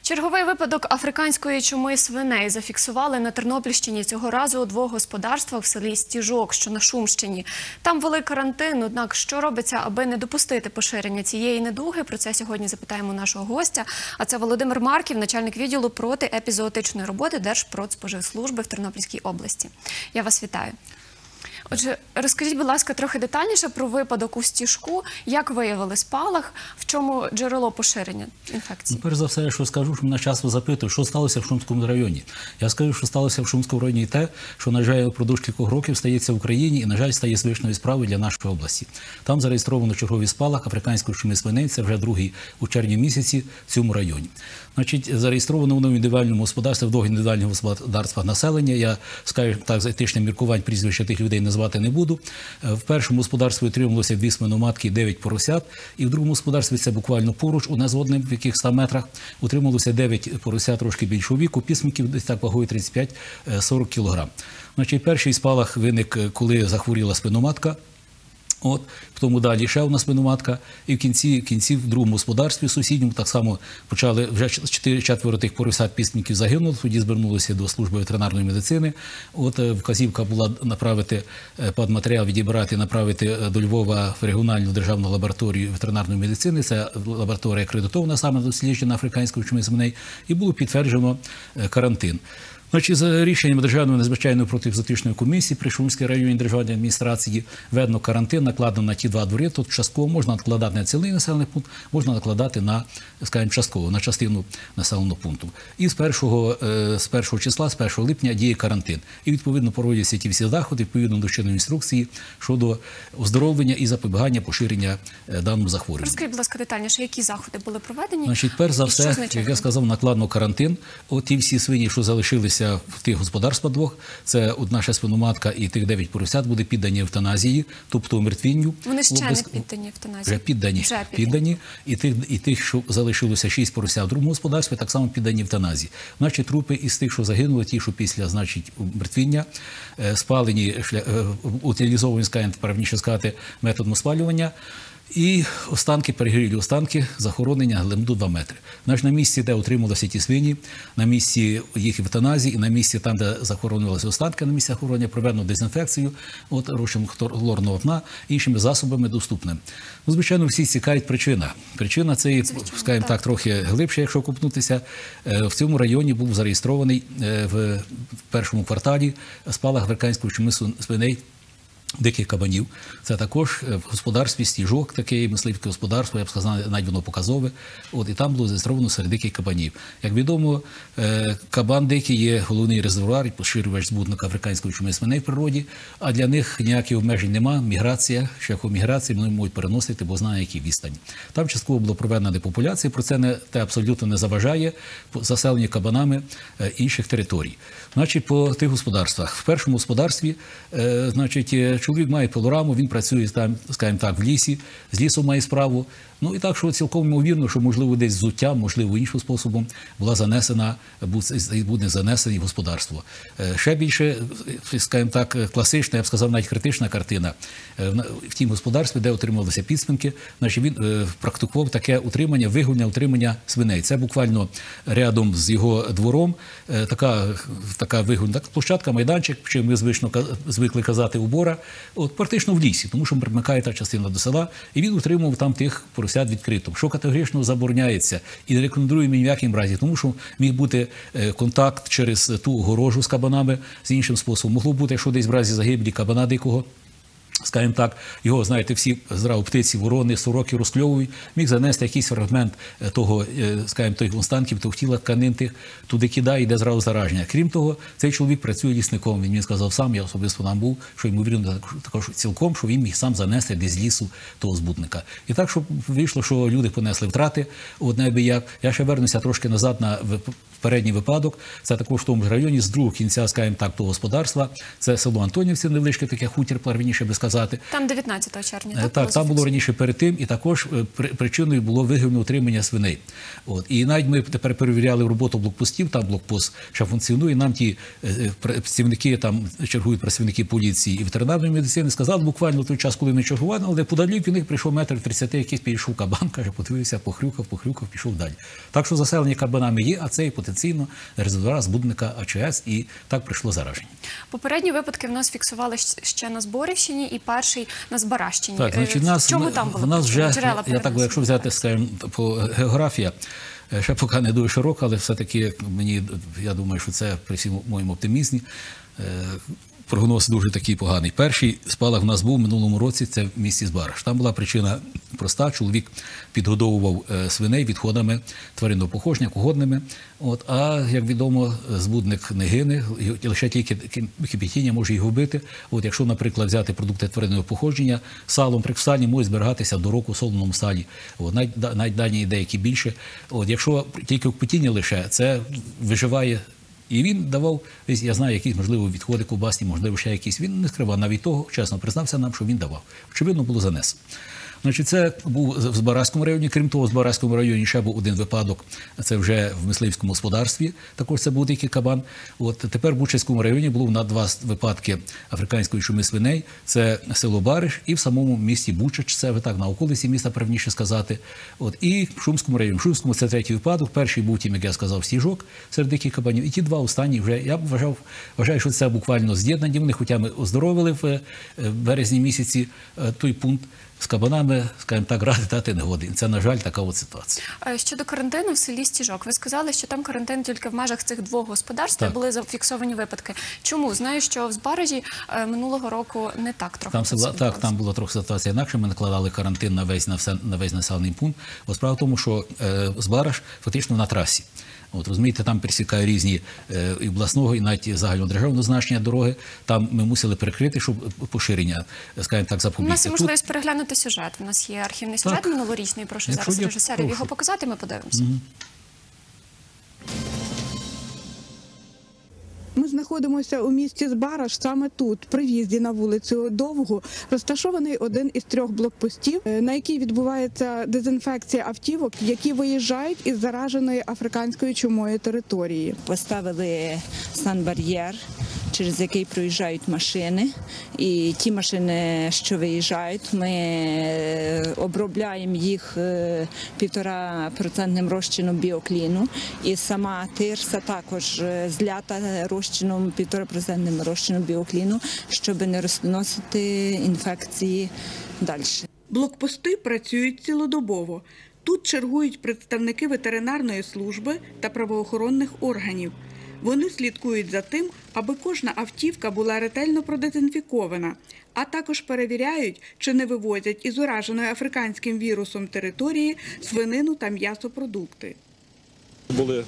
Черговий випадок африканської чуми свиней зафіксували на Тернопільщині, цього разу у двох господарствах в селі Стіжок, що на Шумщині. Там ввели карантин, однак що робиться, аби не допустити поширення цієї недуги? Про це сьогодні запитаємо нашого гостя. А це Володимир Марків, начальник відділу протиепізоотичної роботи Держпродспоживслужби в Тернопільській області. Я вас вітаю. Отже, розкажіть, будь ласка, трохи детальніше про випадок у Стіжку. Як виявили спалах, в чому джерело поширення інфекції? Перш за все, я що скажу, що мене часто запитують, що сталося в Шумському районі. Я скажу, що сталося в Шумському районі те, що, на жаль, впродовж кількох років стається в Україні і, на жаль, стає звичною справою для нашої області. Там зареєстровано черговий спалах африканської чуми свиней, це вже другий у червні місяці в цьому районі. Значить, зареєстровано воно в індивідуальному господарстві, в двох індивідуальних господарствах населення. Я, скажу так, з етичних міркувань прізвища тих людей назвати не буду. В першому господарстві отрималося 2 свиноматки і 9 поросят. І в другому господарстві, це буквально поруч, у нас одним в яких 100 метрах, утрималося 9 поросят трошки більшого віку, підсумків десь так вагою 35-40 кг. Значить, перший спалах виник, коли захворіла свиноматка. Тому далі ще одна свиноматка. І в кінці в другому господарстві сусідньому так само почали, вже 4 тих поросят підсумків загинуло, тоді звернулися до служби ветеринарної медицини. Вказівка була направити падматеріал, відібрати, направити до Львова в регіональну державну лабораторію ветеринарної медицини. Це лабораторія акредитована саме дослідження африканської чуми свиней. І було підтверджено карантин. Значить, за рішенням Державної надзвичайної протиепізоотичної комісії при Шумській районній державній адміністрації введено карантин, накладено на ті два двори. Тут частково можна накладати на цілий населений пункт, можна накладати на, скажімо, частково, на частину населеного пункту. І з 1 числа, з 1 липня діє карантин. І, відповідно, проводяться ті всі заходи, відповідно до чинної інструкції щодо оздоровлення і запобігання поширення даного захворювання. Розкажіть, будь ласка, детальніше, які заходи були проведені? Значить, перш за все, як я сказав, накладено карантин. Ті всі свині, що залишилися в тих господарствах двох, це наша свиноматка і тих 9 поросят, буде піддані евтаназії, тобто умертвінню. Вони ще не піддані евтаназії? Вже піддані. І тих, що залишилося 6 поросят в другому господарстві, так само піддані евтаназії. Значить, трупи із тих, що загинули, ті, що після, значить, умертвіння, спалені, утилізовані, скажімо, правильніше сказати, методом спалювання. І останки, перегорілі останки, захоронення глибину 2 метри. На місці, де утримувалися ті свині, на місці їх евтаназії і на місці, там, де захоронювалися останки, на місці захоронення проведено дезінфекцію, розчином хлорного вапна, іншими засобами доступними. Звичайно, всі цікавить причина. Причина це, скажімо так, трохи глибше, якщо копнутися. В цьому районі був зареєстрований в першому кварталі спалах африканської чуми свиней, диких кабанів. Це також в господарстві Стіжок, таке мисливське господарство, я б сказав, навіть воно показове. І там було зареєстровано серед диких кабанів. Як відомо, кабан дикий є головний резервуар і поширювач збудника африканської чуми свиней в природі, а для них ніяких обмежень нема. Міграція, шляхом міграції вони можуть переносити, бо знає, які відстані. Там частково було проведена депопуляція, про це абсолютно не заважає заселення кабанами інших територій. Значить, по тих господарствах. В першому господарстві, значить, чоловік має пилораму, він працює там, скажімо так, в лісі, з лісом має справу. І так, що цілком ймовірно, що, можливо, десь взуття, можливо, іншим способом була занесена, буде занесена в господарство. Ще більше, скажімо так, класична, я б сказав, навіть критична картина. В тім господарстві, де отримувалися підсвинки, значить, він практикував таке утримання, вигульне утримання свиней. Це буквально рядом з його двором, така вигульна площадка, майданчик, чи ми звикли казати убора, практично в лісі, тому що примикає та частина до села, і він утримував там тих поросят відкрито, що категорично забороняється і не рекомендуємо ні в якому разі, тому що міг бути контакт через ту огорожу з кабанами, з іншим способом. Могло бути, що десь в разі загибелі кабана дикого, скажімо так, його, знаєте, всі зразу птиці, ворони, сороки розкльовують, міг занести якийсь фрагмент того, скажімо, тих останків, того тіла тканин тих, туди кидає, йде зразу зараження. Крім того, цей чоловік працює лісником, він мені сказав сам, я особисто там був, що ймовірно також цілком, що він міг сам занести десь з лісу того збудника. І так, що вийшло, що люди понесли втрати, як. Я ще вернуся трошки назад на передній випадок, це також в тому ж районі, з другого кінця, скажімо так, того господарства, це село Антонівці, невеличке таке хутір, правильніше би сказати, сказати. Там 19 червня, так? Так, там було раніше перед тим, і також причиною було вигідне утримання свиней. От. І навіть ми тепер перевіряли роботу блокпостів, там блокпост ще функціонує, нам ті працівники, там чергують працівники поліції і ветеринарної медицини, сказали буквально в той час, коли ми чергували, але подалік від них прийшов 1,30 м, якийсь підійшов кабан, каже, подивився, похрюкав, пішов далі. Так що заселення кабанами є, а це і потенційно резервуар збудника АЧС, і так прийшло зараження. Попередні випадки в нас фіксували ще на Зборівщині і перший на Збаращині. Так, значить, в чому там було? в нас вже, Джерела я так, якщо взяти, скажімо, по географія, ще поки не дуже широка, але все-таки я думаю, що це при всьому моєму оптимізмі, прогноз дуже такий поганий. Перший спалах в нас був в минулому році, це в місті Збараж. Там була причина проста, чоловік підгодовував свиней відходами тваринного походження, когодними. От, а, як відомо, збудник не гине, лише тільки кипятіння може його вбити. От, якщо, наприклад, взяти продукти тваринного походження, салом при стані можуть зберігатися до року в солоному сталі. От, навіть дані деякі більше. От, якщо тільки кипятіння лише, це виживає. І він давав, я знаю, якісь, можливо, відходи ковбасні, можливо, ще якісь. Він не скривав навіть того, чесно признався нам, що він давав. Очевидно, було занесено. Значить, це був в Збаразькому районі. Крім того, в Збаразькому районі ще був один випадок. Це вже в мисливському господарстві. Також це був дикий кабан. От тепер в Бучацькому районі було на 2 випадки африканської чуми свиней. Це село Бариш і в самому місті Бучач. Це так на околиці міста, правніше сказати. От і в Шумському районі. В Шумському це 3-й випадок. Перший був тим, як я сказав, Стіжок серед диких кабанів. І ті 2 останні вже я вважаю, що це буквально з'єднані. Вони, хоча ми оздоровили в березні місяці той пункт. З кабанами, скажімо так, ради дати не годин. Це, на жаль, така от ситуація. Щодо карантину в селі Стіжок. Ви сказали, що там карантин тільки в межах цих 2 господарств, де були зафіксовані випадки. Чому? Знаю, що в Збаражі минулого року не так трохи. Там була трохи ситуація інакше. Ми накладали карантин на весь населений пункт. Бо справа в тому, що Збараж фактично на трасі. От, розумієте, там пересікає різні і обласного, і навіть загальнодержавного значення дороги. Там ми мусили перекрити, щоб поширення, скажімо так, запобігти. У нас є можливість переглянути сюжет. У нас є архівний сюжет минулорічний. Прошу зараз режисерів його показати, ми подивимося. Ми знаходимося у місті Збараж, саме тут, при в'їзді на вулицю Довгу, розташований один із 3 блокпостів, на якій відбувається дезінфекція автівок, які виїжджають із зараженої африканською чумою території. Поставили санбар'єр, через який проїжджають машини, і ті машини, що виїжджають, ми обробляємо їх 1,5% розчином біокліну, і сама тирса також злята розчином 1,5% розчином біокліну, щоб не розносити інфекції далі. Блокпости працюють цілодобово. Тут чергують представники ветеринарної служби та правоохоронних органів. Вони слідкують за тим, аби кожна автівка була ретельно продезінфікована, а також перевіряють, чи не вивозять із ураженої африканським вірусом території свинину та м'ясопродукти. Були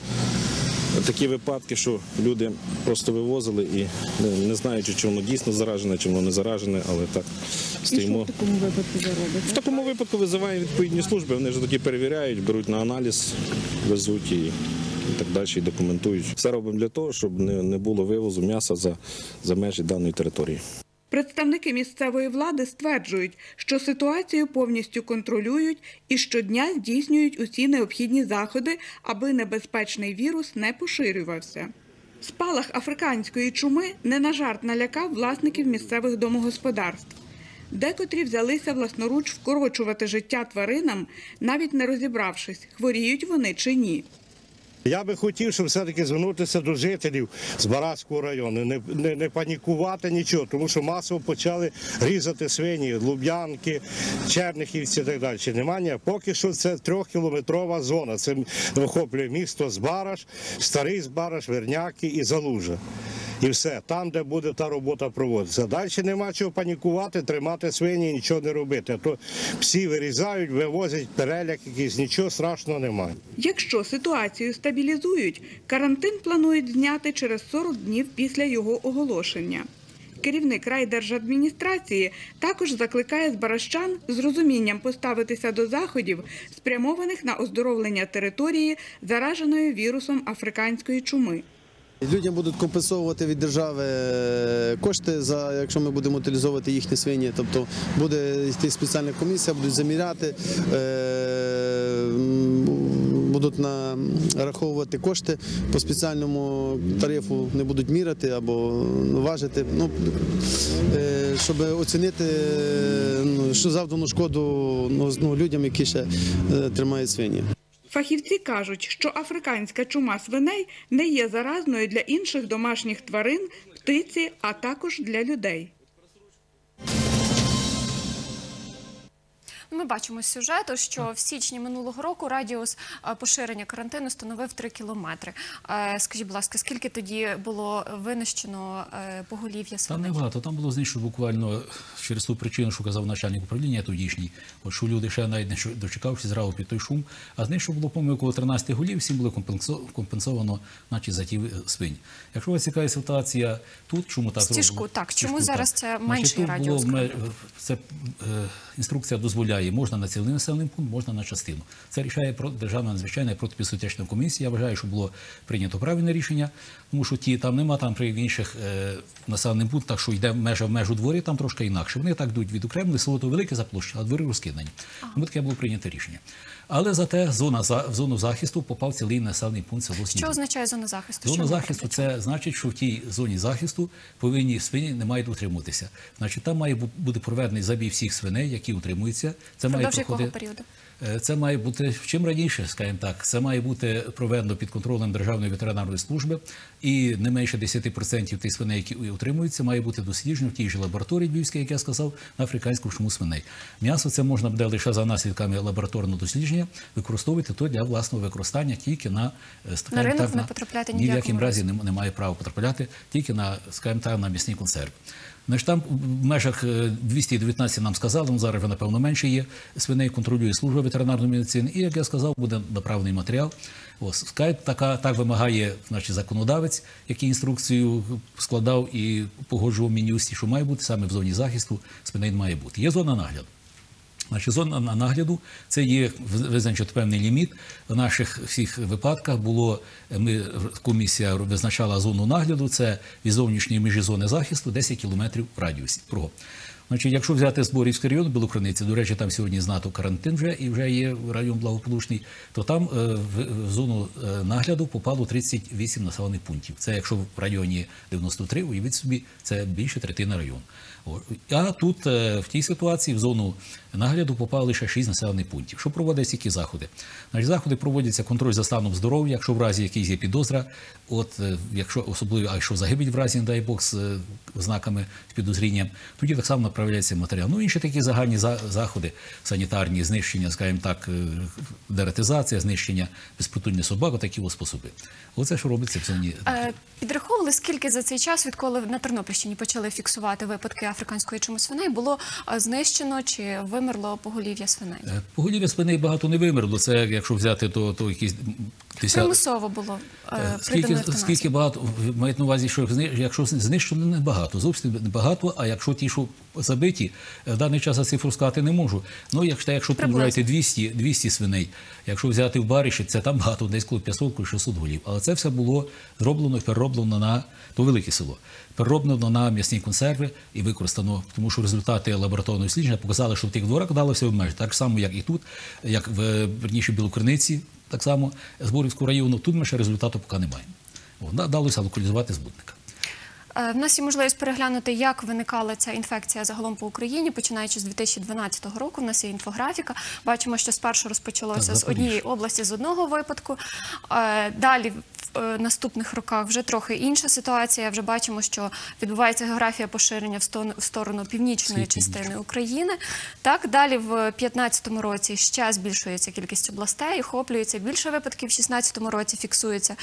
такі випадки, що люди просто вивозили і не знаючи, чи воно дійсно заражене, чи воно не заражене, але так стоїмо. І що в такому випадку ви робите? В такому випадку визиваємо відповідні служби, вони ж тоді перевіряють, беруть на аналіз, везуть і так далі, і документують. Все робимо для того, щоб не було вивозу м'яса за межі даної території. Представники місцевої влади стверджують, що ситуацію повністю контролюють і щодня здійснюють усі необхідні заходи, аби небезпечний вірус не поширювався. Спалах африканської чуми не на жарт налякав власників місцевих домогосподарств. Декотрі взялися власноруч вкорочувати життя тваринам, навіть не розібравшись, хворіють вони чи ні. Я би хотів, щоб все-таки звернутися до жителів Збаразького району, не панікувати нічого, тому що масово почали різати свині, Луб'янки, Чернихівці і так далі. Немає, поки що це 3-кілометрова зона, це охоплює місто Збараж, Старий Збараж, Верняки і Залужа. І все, там, де буде та робота проводитися. Далі нема чого панікувати, тримати свині, нічого не робити. А то всі вирізають, вивозять переляк якийсь, нічого страшного немає. Якщо ситуацію стабілізують, карантин планують зняти через 40 днів після його оголошення. Керівник райдержадміністрації також закликає збаражчан з розумінням поставитися до заходів, спрямованих на оздоровлення території, зараженої вірусом африканської чуми. Людям будуть компенсовувати від держави кошти, якщо ми будемо утилізовувати їхні свині. Тобто буде йти спеціальна комісія, будуть заміряти, будуть нараховувати кошти по спеціальному тарифу, не будуть міряти або важити, щоб оцінити, що завдану шкоду людям, які ще тримають свині. Фахівці кажуть, що африканська чума свиней не є заразною для інших домашніх тварин, птиці, а також для людей. Ми бачимо з сюжету, що в січні минулого року радіус поширення карантину становив 3 кілометри. Скажіть, будь ласка, скільки тоді було винищено поголів'я Там свиней? небагато. Там було знищено буквально через ту причину, що казав начальник управління тодішній, що люди ще навіть не дочекавшись зразу під той шум. А знищено було, по-моєму, около 13 голів, всім було компенсовано за ті свині. Якщо вас цікава ситуація тут, чому так зроблено? Стіжку, так. Чому зараз це менший радіус? Це інструкція дозволяє, можна на цілий населений пункт, можна на частину. Це рішає Державна надзвичайна протипідсотечна комісія. Я вважаю, що було прийнято правильне рішення, тому що там при інших населених пунктах, що йде в межу дворі, там трошки інакше. Вони так йдуть відокремлені, село то велике за площу, а двори розкидані. Тому таке було прийнято рішення. Але зате в зону захисту попав цілий населений пункт село Снігурів. Що означає зона захисту? Зона захисту – це значить, що в тій зоні захисту повинні свині не мають утримуватися. Значить, там має бути проведений забій всіх свиней, які утримуються. Впродовж якого періоду? Це має бути чим раніше, скажімо так. Це має бути проведено під контролем Державної ветеринарної служби, і не менше 10% тих свиней, які утримуються, має бути досліджено в тій же лабораторії львівській, як я сказав, на африканську чуму свиней. М'ясо це можна буде лише за наслідками лабораторного дослідження використовувати то для власного використання тільки на ринок не потрапляти ні в якому разі не має права потрапляти, тільки на, скажімо так, на м'ясні консерви. Значить, там в межах 219 нам сказали, зараз вже, напевно, менше є, свиней контролює служба ветеринарної медицини, і, як я сказав, буде направлений матеріал. Так вимагає, значить, законодавець, який інструкцію складав і погоджував Мін'юсті, що має бути саме в зоні захисту, свиней має бути. Є зона нагляду. Значить, зона нагляду – це є визначений певний ліміт. В наших всіх випадках комісія визначала зону нагляду, це від зовнішньої межі зони захисту 10 кілометрів в радіусі. Значить, якщо взяти Зборівський район, Білокриниці, до речі, там сьогодні знято карантин вже, і вже є район благополучний, то там в зону нагляду попало 38 населених пунктів. Це якщо в районі 93, уявіть собі, це більше третина району. А тут в тій ситуації в зону нагляду попали лише 6 населених пунктів. Що проводять які заходи? Значить, заходи проводяться контроль за станом здоров'я, якщо в разі якийсь є підозра, особливо, якщо загибель в разі, не дай Бог, з ознаками, з підозрінням, тоді так само направляється матеріал. Інші такі загальні заходи, санітарні, знищення, скажімо так, дератизація, знищення безпритульних собак, такі способи. Оце, що робиться в зоні. Підраховували, скільки за цей час, відколи на Тернопільщині почали фіксувати випадки африканської чуми свиней, було знищено чи вимерло поголів'я свиней? Поголів'я свиней багато не вимерло. Це, якщо взяти, то якісь... Примусово було придано евтаназію. Скільки багато, мають на увазі, що якщо знищено, не багато, зовсім не багато, а якщо ті, що забиті, в даний час я цифру сказати не можу. Ну, якщо тут брати 200 свиней, якщо взяти в Бариші, це там багато, десь коло 500-600 голів. Але це все було зроблено і перероблено на то велике село. Перероблено на м'ясні консерви і використано, тому що результати лабораторного дослідження показали, що в тих дворах вдалося обмежити. Так само, як і тут, як в Білокриниці, так само Зборівського району, тут ми ще результату поки не маємо. Вдалося локалізувати збутника. В нас є можливість переглянути, як виникала ця інфекція загалом по Україні, починаючи з 2012 року. У нас є інфографіка. Бачимо, що спершу розпочалося з однієї області, з одного випадку. Далі в наступних роках вже трохи інша ситуація. Вже бачимо, що відбувається географія поширення в сторону північної частини України. Так, далі в 2015 році ще збільшується кількість областей, охоплюється більше випадків. В 2016 році фіксується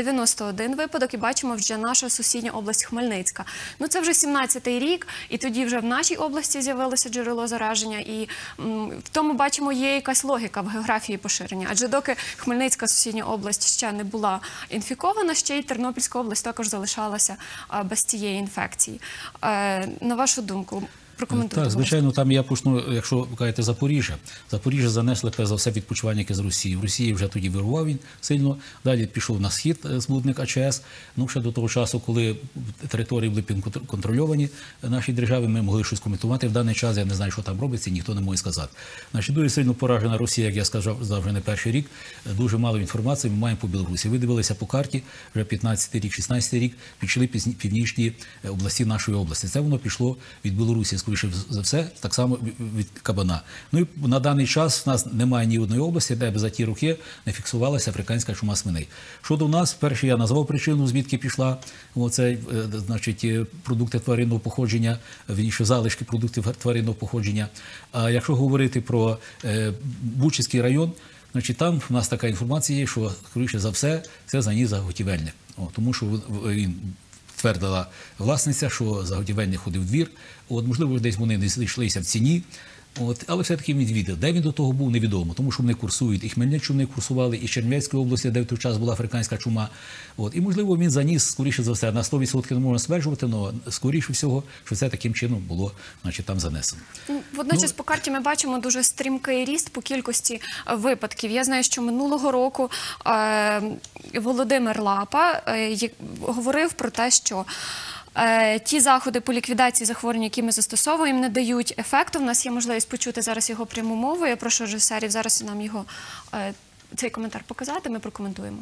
91 випадок і бачимо вже наша сусідня область Хмельницька. Ну, це вже 17-й рік, і тоді вже в нашій області з'явилося джерело зараження, і в тому, бачимо, є якась логіка в географії поширення. Адже доки Хмельницька сусідня область ще не була інфікована, ще й Тернопільська область також залишалася без цієї інфекції. На вашу думку, Прокоментуйте, Так, будь ласка. звичайно, там я почну, якщо ви кажете Запоріжжя. Запоріжжя занесли, перш за все, відпочивальники з Росії. В Росії вже тоді вирував він сильно. Далі пішов на схід збудник АЧС. Ну, ще до того часу, коли території були контрольовані нашій державі, ми могли щось коментувати. В даний час я не знаю, що там робиться, ніхто не може сказати. Значить, дуже сильно поражена Росія, як я сказав, вже не перший рік. Дуже мало інформації ми маємо по Білорусі. Ви дивилися по карті, вже 15-й рік, 16-й рік, пішли північні області нашої області. Це воно пішло від Білорусі, скоріше за все, так само від Кабана. Ну і на даний час в нас немає ні одної області, де б за ті роки не фіксувалася африканська чума свиней. Щодо нас, перше я назвав причину, звідки пішла оце, значить, продукти тваринного походження, вірніше, залишки продуктів тваринного походження. А якщо говорити про Бучицький район, значить, там в нас така інформація є, що, скоріше за все, це заніс заготівельник. Тому що він твердила власниця, що заготівельник ходив в двір. Можливо, десь вони не зійшлися в ціні. Але все-таки він відвідав. Де він до того був, невідомо. Тому що вони курсують. І Хмельниччину вони курсували, і Чернівецької області, де в той час була африканська чума. І, можливо, він заніс, скоріше за все, на 100% не можна стверджувати, але, скоріше всього, що це таким чином було, значить, там занесено. Водночас по карті ми бачимо дуже стрімкий ріст по кількості випадків. Я знаю, що минулого року Володимир Лапа говорив про те, що ті заходи по ліквідації захворювань, які ми застосовуємо, не дають ефекту. У нас є можливість почути зараз його пряму мову. Я прошу режисерів зараз нам його, цей коментар показати, ми прокоментуємо.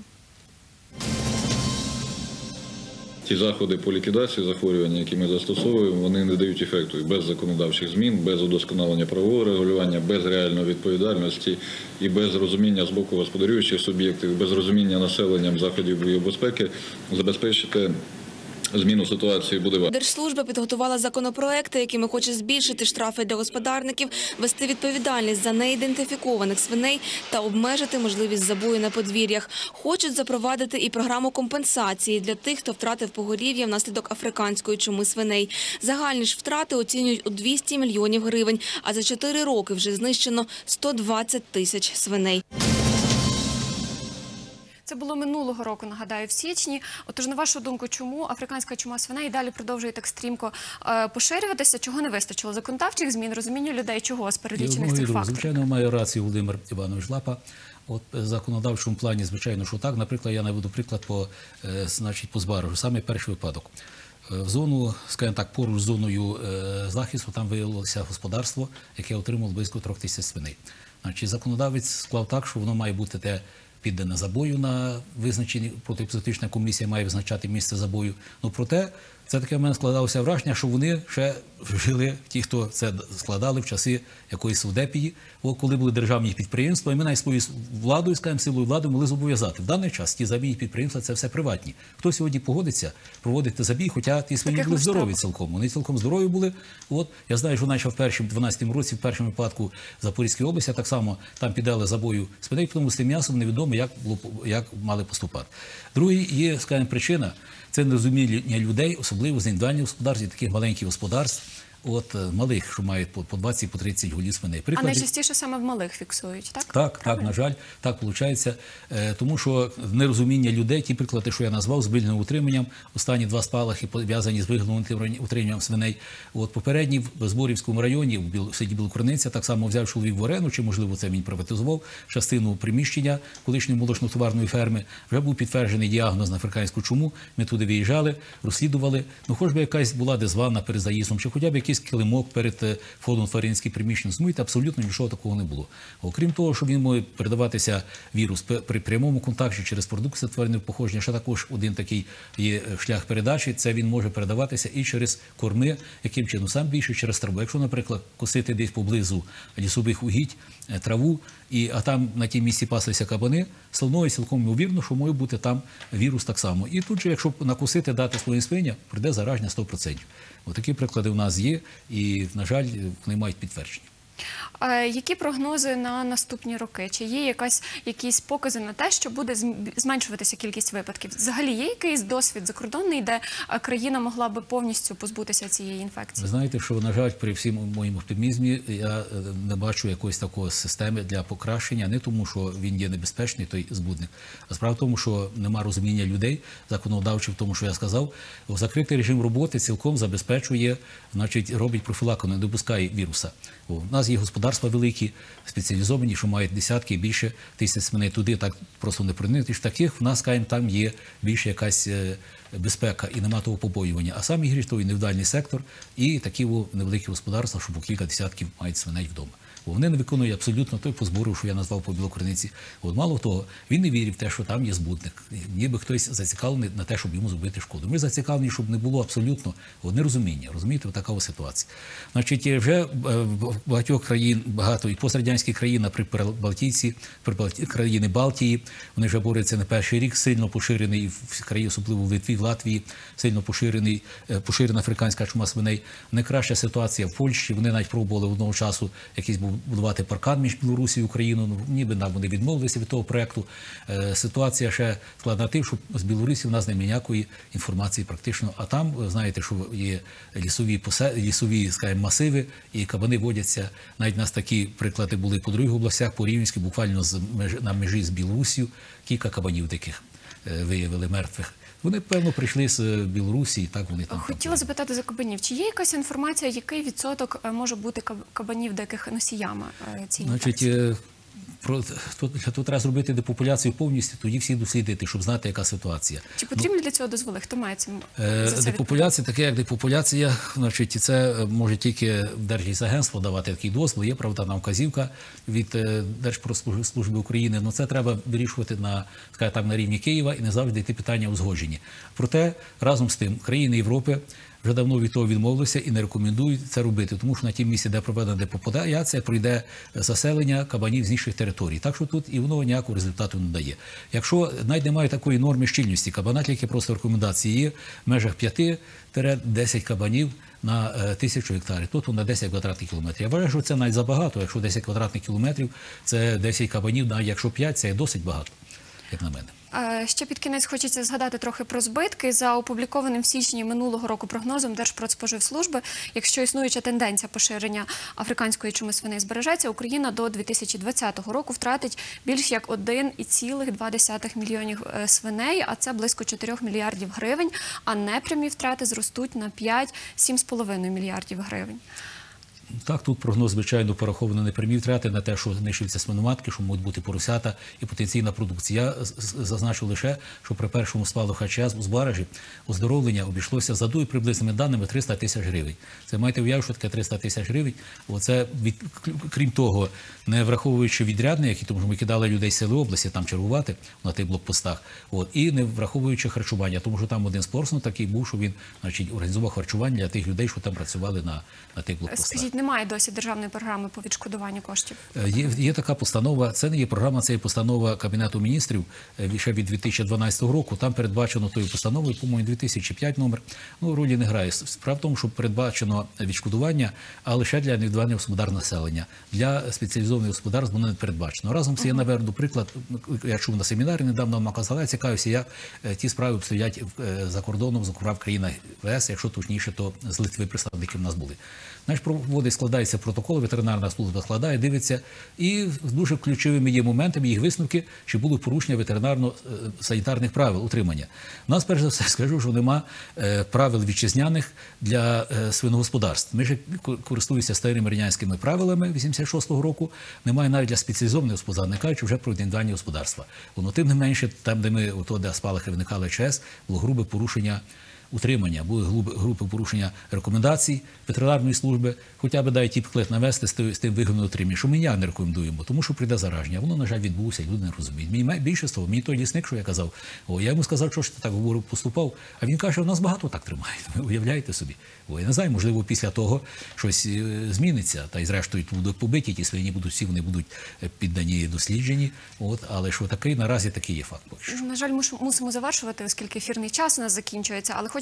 Ті заходи по ліквідації захворювань, які ми застосовуємо, вони не дають ефекту. І без законодавчих змін, без удосконалення правового регулювання, без реальної відповідальності і без розуміння з боку господарюючих суб'єктів, без розуміння населенням заходів біобезпеки забезпечити зміну ситуації буде важко. Держслужба підготувала законопроекти, якими хоче збільшити штрафи для господарників, ввести відповідальність за неідентифікованих свиней та обмежити можливість забою на подвір'ях. Хочуть запровадити і програму компенсації для тих, хто втратив поголів'я внаслідок африканської чуми свиней. Загальні ж втрати оцінюють у 200 мільйонів гривень, а за 4 роки вже знищено 120 тисяч свиней. Це було минулого року, нагадаю, в січні. Отож, на вашу думку, чому африканська чума свиней далі продовжує так стрімко поширюватися? Чого не вистачило? Законодавчих змін, розуміння людей, чого з перелічених цих факторів? Звичайно, має рацію Володимир Іванович Лапа. В законодавчому плані, звичайно, що так. Наприклад, я наведу приклад по Збаражу. Саме перший випадок. В зону, скажімо так, поруч з зоною захисту, там виявилося господарство, яке отримало близько 3 тисяч свиней. Значить, законодавець склав так, що воно має бути піддане забою на визначенні, протиепізоотична комісія має визначати місце забою. Проте, це таке в мене складалося враження, що вони ще жили, ті, хто це складали в часи якоїсь совдепії, коли були державні підприємства, і ми навіть свою владою, скажімо, силою влади могли зобов'язати. В даний час ті забійні підприємства – це все приватні. Хто сьогодні погодиться проводити забій, хоча ті свині були здорові цілком. Вони цілком здорові були. Я знаю, що наче в 12-му році, в першому випадку в Запорізькій області, так само там піддали забою свиней, тому з тим м'ясом невідомо, як мали поступати. Другий є, скажімо, причина – це нерозуміння людей, особливо з індивідуальних господарств, таких маленьких господарств, малих, що мають по 20, по 30 голів свиней. А найчастіше саме в малих фіксують, так? Так, на жаль, так виходить. Тому що нерозуміння людей, ті приклади, що я назвав, з вигляданим утриманням, останні 2 спалахи пов'язані з вигляданим утриманням свиней. Попередній в Зборівському районі, в селі Білокриниця, так само взяв чоловік в оренду, чи, можливо, це він приватизував, частину приміщення колишньої молочно-товарної ферми, вже був підтверджений діагноз на африканську чуму, ми туди виїжджали, розслідували, хоч би якась була десь ванна перед заїздом, чи хоча б якийсь килимок перед входом в тваринський приміщення, змити, абсолютно нічого такого не було. Окрім того, що він може передаватися вірус при прямому контакті через продукти тваринного походження, ще також один такий є шлях передачі, це він може передаватися і через корми, яким чином, сам більше через траву. Якщо, наприклад, косити десь поблизу лісових угідь траву, а там на тій місці паслися кабани, славною цілком ймовірно, що може бути там вірус так само. І тут же, якщо накосити, дати своїм свиням, прийде зараження 100%. Такі приклади у нас є, і, на жаль, вони мають підтвердження. Які прогнози на наступні роки? Чи є якісь покази на те, що буде зменшуватися кількість випадків? Взагалі є якийсь досвід закордонний, де країна могла би повністю позбутися цієї інфекції? Ви знаєте, що, на жаль, при всім моєму оптимізмі я не бачу якоїсь такої системи для покращення, не тому, що він є небезпечний, той збудник, а справа в тому, що нема розуміння людей, законодавчих в тому, що я сказав. Закритий режим роботи цілком забезпечує, значить, робить профілактику, не допускає віруса. У нас є господарства великі, спеціалізовані, що мають десятки, більше тисяч свиней. Туди так просто не проникнеш. Таких в нас, кажемо, там є більше якась безпека і нема того побоювання. А самі гірші – то індивідуальний сектор і такі невеликі господарства, що по кілька десятків мають свиней вдома. Вони не виконують абсолютно той по збору, що я назвав по Білокриниці. Мало того, він не вірив в те, що там є збудник. Ніби хтось зацікавлений на те, щоб йому зробити шкоду. Ми зацікавлені, щоб не було абсолютно нерозуміння. Розумієте, така ситуація. Значить, вже в багатьох країн, багато і пострадянських країн, наприклад, Балтійці, країни Балтії, вони вже борються не перший рік, сильно поширений в країні, особливо в Литві, в Латвії, сильно поширена африканська чума свиней. Найкраща ситуація в Польщі. Вони навіть пробували одного часу якийсь будувати паркан між Білорусі і Україною, ніби вони відмовилися від того проєкту. Ситуація ще складна тим, що з Білорусі в нас немає ніякої інформації практично, а там, знаєте, що є лісові, скажімо, масиви, і кабани водяться. Навіть у нас такі приклади були по других областях, по Рівненській, буквально на межі з Білорусією, кілька кабанів таких виявили мертвих. Вони, певно, прийшли з Білорусі, і так вони там. Хотіла запитати за кабанів. Чи є якась інформація, який відсоток може бути кабанів диких носіями цієї інфекції? Тут треба зробити депопуляцію повністю, тоді всі дослідити, щоб знати, яка ситуація. Чи потрібні для цього дозволи? Хто має цим за це депопуляція, таке як депопуляція, значить, це може тільки Держлісагентство давати такий дозвіл. Є, правда, там вказівка від Держпродслужби України, але це треба вирішувати на рівні Києва і не завжди йти питання узгоджені. Проте, разом з тим, країни Європи вже давно від того відмовилися і не рекомендують це робити, тому що на тім місці, де проведена депопуляція, пройде заселення кабанів з інших територій. Так що тут і воно ніякого результату не дає. Якщо навіть немає такої норми щільності кабана, тільки просто рекомендації є в межах 5-10 кабанів на 1000 гектарів, тобто на 10 квадратних кілометрів. Я вважаю, що це навіть забагато, якщо 10 квадратних кілометрів, це 10 кабанів, навіть якщо 5, це досить багато, як на мене. Ще під кінець хочеться згадати трохи про збитки. За опублікованим в січні минулого року прогнозом Держпродспоживслужби, якщо існуюча тенденція поширення африканської чуми свиней збережеться, Україна до 2020 року втратить більш як 1,2 мільйонів свиней, а це близько 4 мільярдів гривень, а непрямі втрати зростуть на 5-7,5 мільярдів гривень. Так, тут прогноз, звичайно, пораховано непрямі втрати на те, що знищуються свиноматки, що можуть бути поросята і потенційна продукція. Я зазначу лише, що при першому спалаху ХЧС у Збаражі оздоровлення обійшлося за дуже приблизними даними 300 тисяч гривень. Це маєте уявити, що таке 300 тисяч гривень. Оце, крім того, не враховуючи відрядники, тому що ми кидали людей з сели області там чергувати на тих блокпостах, і не враховуючи харчування, тому що там один спортсмен такий був, що він, значить, організував харчування для тих людей, що там працювали на тих блокпостах. Скажіть, немає досі державної програми по відшкодуванню коштів? Є така постанова, це не є програма, це є постанова Кабінету міністрів ще від 2012 року. Там передбачено тою постановою, по-моєму, 2005 номер. Ролі не грає. Справа в тому, що передбачено відшкодування, а лише для індивідуального господарства населення. Для спеціалізованих господарств воно не передбачено. Разом з цим я наверну приклад, я чув на семінарі, недавно вам казали, я цікавився, як ті справи обстоять за кордоном, зокрема в країнах ВС, якщо точніше, то з Литви представники в нас були. Складається протокол, ветеринарна служба складає, дивиться, і дуже ключовими є моментами їх висновки, чи було порушення ветеринарно-санітарних правил утримання. У нас, перш за все, скажу, що нема правил вітчизняних для свиногосподарств. Ми ж користуємося старими радянськими правилами 86-го року, немає навіть для спеціалізованих господарств, не кажучи вже про індивідуальні господарства. Тим не менше, там, де спалахи виникали ЧС, було грубе порушення утримання, були групи порушення рекомендацій ветеринарної служби, хоча б дай тіп-клет навести з тим вигодним утриманням, що ми не рекомендуємо, тому що прийде зараження. Воно, на жаль, відбулося, і люди не розуміють. Більше того, мені той лісник, що я казав, я йому сказав, що ти так говорив, поступав, а він каже, що в нас багато так тримають. Ви уявляєте собі. Я не знаю, можливо, після того щось зміниться, та й зрештою будуть побиті, ті свині всі вони будуть піддані дослідженні, але що наразі такий є факт. На жаль, мусимо завершувати, оскільки ефірний час у нас закінчується, але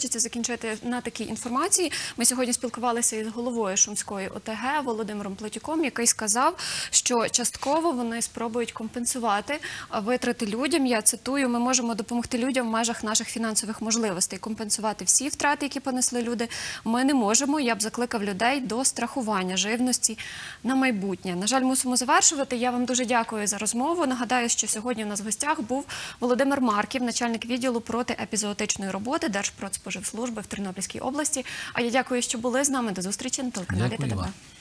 хочеться закінчити на такій інформації. Ми сьогодні спілкувалися із головою Шумської ОТГ Володимиром Плетюком, який сказав, що частково вони спробують компенсувати витрати людям. Я цитую, ми можемо допомогти людям в межах наших фінансових можливостей. Компенсувати всі втрати, які понесли люди, ми не можемо. Я б закликав людей до страхування живності на майбутнє. На жаль, мусимо завершувати. Я вам дуже дякую за розмову. Нагадаю, що сьогодні у нас в гостях був Володимир Марків, начальник відділу протиепізоотичної роботи Держпродспоживслужби в Тернопільській області. А я дякую, що були з нами. До зустрічі на телеканалі Дякую ТДВ. вам.